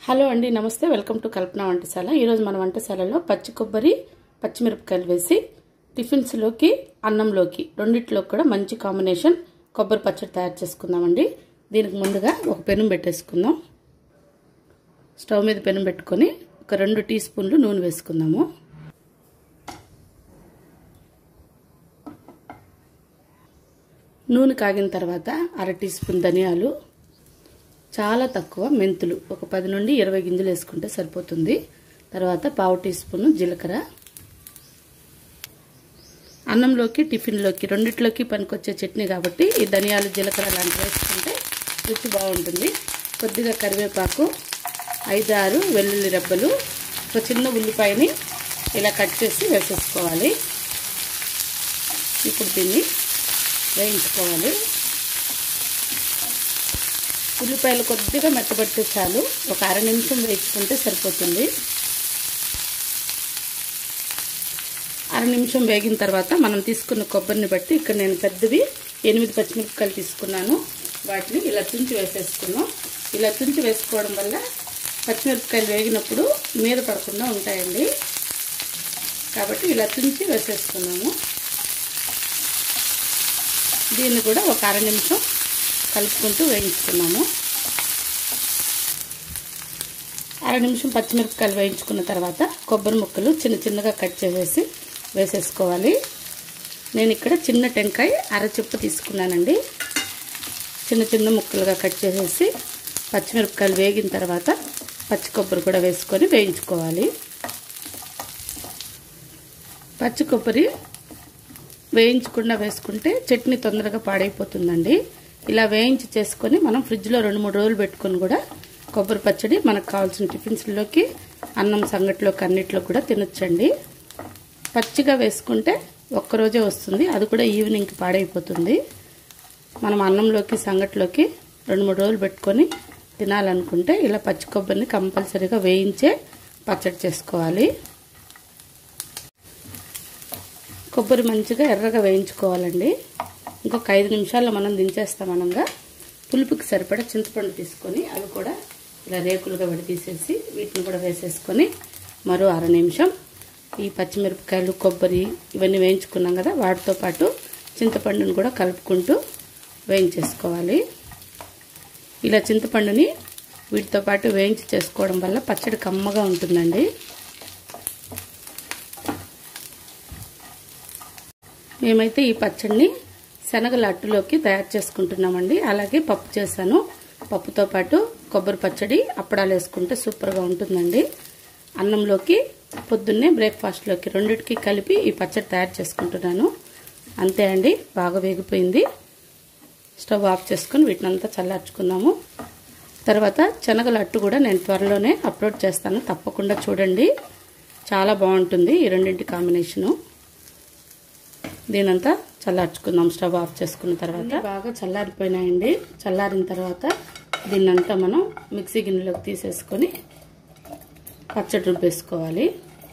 Hello అండి, నమస్తే. Welcome to Kalpana వంటశాల. ఈరోజు మన వంటశాలలో పచ్చి కొబ్బరి పచ్చిమిరపకాయలు వేసి టిఫిన్స్లోకి అన్నంలోకి రెండిట్లోకి కూడా మంచి కాంబినేషన్ కొబ్బరి పచ్చడి తయారు చేసుకుందామండి. దీనికి ముందుగా ఒక పెనం పెట్టేసుకుందాం. స్టవ్ మీద పెనం పెట్టుకొని ఒక 2 టీ స్పూన్లు నూనె వేసుకుందాము. నూనె కాగిన తర్వాత 1/2 టీ స్పూన్ ధనియాలు, చాలా తక్కువ మెంతులు, ఒక 10 నుండి 20 గింజలు వేసుకుంటే సరిపోతుంది. తర్వాత 1/2 టీ స్పూన్ జీలకర్ర. అన్నంలోకి టిఫిన్లోకి రెండిట్లోకి పనికొచ్చే చట్నీ కాబట్టి ఈ ధనియాలు జీలకర్ర లాంటివి వేసుకుంటే రుచి బాగుంటుంది. కొద్దిగా కరివేపాకు, 5-6 వెల్లుల్లి రెబ్బలు, ఒక చిన్న ఉల్లిపాయని ఇలా కట్ చేసి వేసేసుకోవాలి. ఇప్పుడు దీన్ని వేయించుకోవాలి. ఉల్లిపాయలు కొద్దిగా మెత్తబడితే చాలు, ఒక 1/2 నిమిషం వేయించుకుంటే సరిపోతుంది. 1/2 నిమిషం వేగిన తర్వాత మనం తీసుకున్న కొబ్బరిని బట్టి ఇక్కడ నేను పెద్దవి 8 పచ్చిమిరపకాయలు తీసుకున్నాను. వాటిని ఇలా తుంచి వేసేసుకున్నాం. ఇలా తుంచి వేసుకోవడం వల్ల పచ్చిమిరపకాయలు వేగినప్పుడు మీద పడకుండా ఉంటాయండి. కాబట్టి ఇలా తుంచి వేసేసుకున్నాము. దీన్ని కూడా ఒక 1/2 నిమిషం కలుపుకుంటూ వేయించుకున్నాము. 1/2 నిమిషం పచ్చిమిరపకాయలు వేయించుకున్న తర్వాత కొబ్బరి ముక్కలు చిన్న చిన్నగా కట్ చేసేసి వేసేసుకోవాలి. నేను ఇక్కడ చిన్న టెంకాయ 1/2 చెప్పు తీసుకున్నానండి. చిన్న చిన్న ముక్కలుగా కట్ చేసేసి పచ్చిమిరపకాయలు వేగిన తర్వాత పచ్చి కొబ్బరి కూడా వేసుకొని వేయించుకోవాలి. పచ్చి కొబ్బరి వేయించకుండా వేసుకుంటే చట్నీ తొందరగా పాడైపోతుందండి. ఇలా వేయించి చేసుకొని మనం ఫ్రిడ్జ్లో 2-3 రోజులు పెట్టుకొని కూడా కొబ్బరి పచ్చడి మనకు కావాల్సిన టిఫిన్స్లోకి, అన్నం సంగటిలోకి అన్నిట్లో కూడా తినొచ్చండి. పచ్చిగా వేసుకుంటే ఒక్కరోజే వస్తుంది, అది కూడా ఈవినింగ్కి పాడైపోతుంది. మనం అన్నంలోకి సంగటిలోకి 2-3 రోజులు పెట్టుకొని తినాలనుకుంటే ఇలా పచ్చి కొబ్బరిని కంపల్సరీగా వేయించే పచ్చడి చేసుకోవాలి. కొబ్బరి మంచిగా ఎర్రగా వేయించుకోవాలండి. ఇంకొక 5 నిమిషాల్లో మనం దించేస్తాం. అనంగా పులుపుకి సరిపడా చింతపండు తీసుకొని అవి కూడా ఇలా రేకులుగా విడదీసేసి వీటిని కూడా వేసేసుకొని మరో 1/2 నిమిషం ఈ పచ్చిమిరపకాయలు, కొబ్బరి ఇవన్నీ వేయించుకున్నాం కదా, వాటితో పాటు చింతపండుని కూడా కలుపుకుంటూ వేయించేసుకోవాలి. ఇలా చింతపండుని వీటితో పాటు వేయించి చేసుకోవడం వల్ల పచ్చడి కమ్మగా ఉంటుందండి. మేమైతే ఈ పచ్చడిని శనగల అట్టులోకి తయారు చేసుకుంటున్నామండి. అలాగే పప్పు చేశాను. పప్పుతో పాటు కొబ్బరి పచ్చడి, అప్పడాలు వేసుకుంటే సూపర్గా ఉంటుందండి. అన్నంలోకి, పొద్దున్నే బ్రేక్ఫాస్ట్లోకి రెండింటికి కలిపి ఈ పచ్చడి తయారు చేసుకుంటున్నాను. అంతే అండి, బాగా వేగిపోయింది. స్టవ్ ఆఫ్ చేసుకుని వీటినంతా చల్లార్చుకుందాము. తర్వాత శనగల అట్టు కూడా నేను త్వరలోనే అప్లోడ్ చేస్తాను, తప్పకుండా చూడండి. చాలా బాగుంటుంది ఈ రెండింటి కాంబినేషను. దీనంతా చల్లార్చుకుందాం. స్టవ్ ఆఫ్ చేసుకున్న తర్వాత బాగా చల్లారిపోయినాయండి. చల్లారిన తర్వాత దీన్నంతా మనం మిక్సీ గిన్నెలోకి తీసేసుకొని పచ్చడి రుబ్బేసుకోవాలి.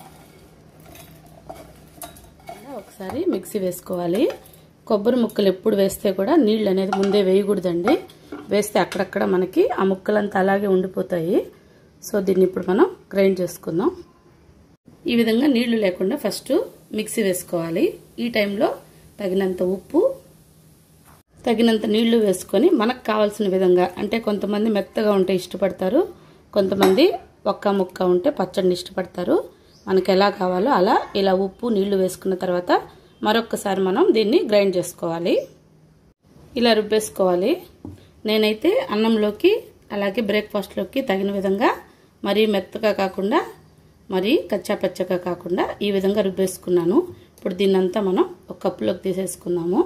ఒకసారి మిక్సీ వేసుకోవాలి. కొబ్బరి ముక్కలు ఎప్పుడు వేస్తే కూడా నీళ్ళు అనేది ముందే వేయకూడదండి. వేస్తే అక్కడక్కడ మనకి ఆ ముక్కలంతా అలాగే ఉండిపోతాయి. సో దీన్ని ఇప్పుడు మనం గ్రైండ్ చేసుకుందాం. ఈ విధంగా నీళ్లు లేకుండా ఫస్ట్ మిక్సీ వేసుకోవాలి. ఈ టైంలో తగినంత ఉప్పు, తగినంత నీళ్లు వేసుకొని మనకు కావాల్సిన విధంగా, అంటే కొంతమంది మెత్తగా ఉంటే ఇష్టపడతారు, కొంతమంది ఒక్క ముక్క ఉంటే పచ్చడిని ఇష్టపడతారు. మనకు ఎలా కావాలో అలా ఇలా ఉప్పు, నీళ్లు వేసుకున్న తర్వాత మరొక్కసారి మనం దీన్ని గ్రైండ్ చేసుకోవాలి. ఇలా రుబ్బేసుకోవాలి. నేనైతే అన్నంలోకి అలాగే బ్రేక్ఫాస్ట్లోకి తగిన విధంగా మరీ మెత్తగా కాకుండా మరీ కచ్చా పచ్చగా కాకుండా ఈ విధంగా రుబ్బేసుకున్నాను. ఇప్పుడు దీన్నంతా మనం ఒక కప్పులోకి తీసేసుకుందాము.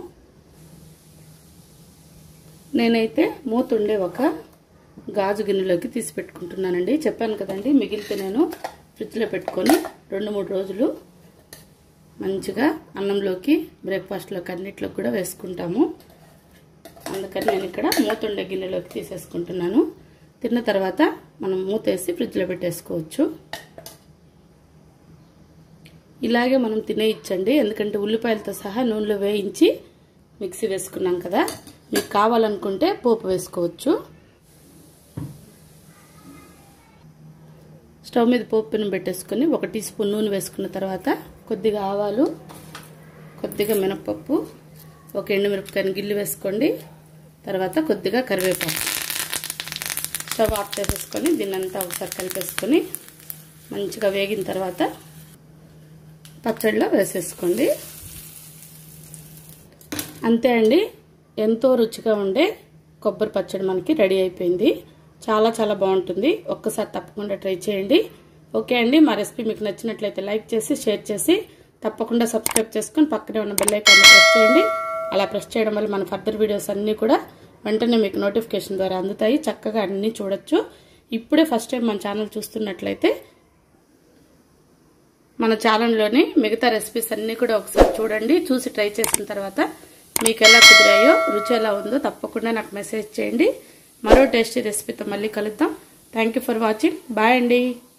నేనైతే మూతుండే ఒక గాజు గిన్నెలోకి తీసి పెట్టుకుంటున్నానండి. చెప్పాను కదండి, మిగిలితే నేను ఫ్రిడ్జ్లో పెట్టుకొని 2-3 రోజులు మంచిగా అన్నంలోకి, బ్రేక్ఫాస్ట్లోకి అన్నిట్లోకి కూడా వేసుకుంటాము. అందుకని నేను ఇక్కడ మూతుండే గిన్నెలోకి తీసేసుకుంటున్నాను. తిన్న తర్వాత మనం మూతేసి ఫ్రిడ్జ్లో పెట్టేసుకోవచ్చు. ఇలాగే మనం తినేయచ్చండి, ఎందుకంటే ఉల్లిపాయలతో సహా నూనెలో వేయించి మిక్సీ వేసుకున్నాం కదా. మీకు కావాలనుకుంటే పోపు వేసుకోవచ్చు. స్టవ్ మీద పోపు పెనం పెట్టేసుకొని 1 టీ స్పూన్ నూనె వేసుకున్న తర్వాత కొద్దిగా ఆవాలు, కొద్దిగా మినపప్పు, 1 ఎండుమిరపకాయని గిల్లి వేసుకోండి. తర్వాత కొద్దిగా కరివేపాకు. స్టవ్ ఆఫ్ చేసేసుకొని దీన్నంతా ఒకసారి కలిపేసుకొని మంచిగా వేగిన తర్వాత పచ్చడిలో వేసేసుకోండి. అంతే అండి, ఎంతో రుచిగా ఉండే కొబ్బరి పచ్చడి మనకి రెడీ అయిపోయింది. చాలా చాలా బాగుంటుంది. ఒక్కసారి తప్పకుండా ట్రై చేయండి. ఓకే అండి, మా రెసిపీ మీకు నచ్చినట్లయితే లైక్ చేసి షేర్ చేసి తప్పకుండా సబ్స్క్రైబ్ చేసుకొని పక్కనే ఉన్న బెల్ ఐకాన్ని ప్రెస్ చేయండి. అలా ప్రెస్ చేయడం వల్ల మన ఫర్దర్ వీడియోస్ అన్నీ కూడా వెంటనే మీకు నోటిఫికేషన్ ద్వారా అందుతాయి. చక్కగా అన్నీ చూడొచ్చు. ఇప్పుడే ఫస్ట్ టైం మన ఛానల్ చూస్తున్నట్లయితే మన ఛానల్లోని మిగతా రెసిపీస్ అన్నీ కూడా ఒకసారి చూడండి. చూసి ట్రై చేసిన తర్వాత మీకు ఎలా కుదిరాయో, రుచి ఎలా ఉందో తప్పకుండా నాకు మెసేజ్ చేయండి. మరో టేస్టీ రెసిపీతో మళ్ళీ కలుద్దాం. Thank you for watching. Bye అండి.